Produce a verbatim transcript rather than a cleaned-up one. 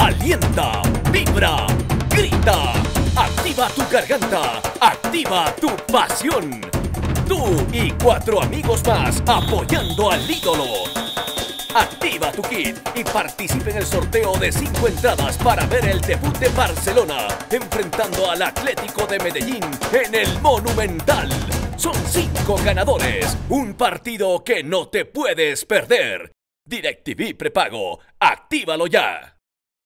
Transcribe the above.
alienta, vibra, grita. Activa tu garganta, activa tu pasión. Tú y cuatro amigos más apoyando al ídolo. Activa tu kit y participa en el sorteo de cinco entradas para ver el debut de Barcelona enfrentando al Atlético de Medellín en el Monumental. Son cinco ganadores, un partido que no te puedes perder. DirecTV Prepago, actívalo ya.